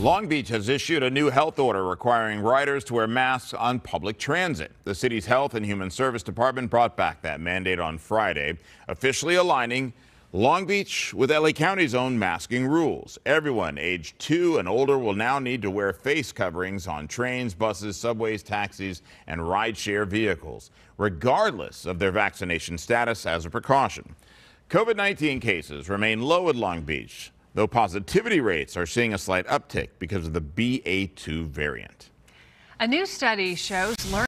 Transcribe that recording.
Long Beach has issued a new health order requiring riders to wear masks on public transit. The city's Health and Human Service Department brought back that mandate on Friday, officially aligning Long Beach with LA County's own masking rules. Everyone aged 2 and older will now need to wear face coverings on trains, buses, subways, taxis, and rideshare vehicles, regardless of their vaccination status as a precaution. COVID-19 cases remain low in Long Beach, though positivity rates are seeing a slight uptick because of the BA2 variant. A new study shows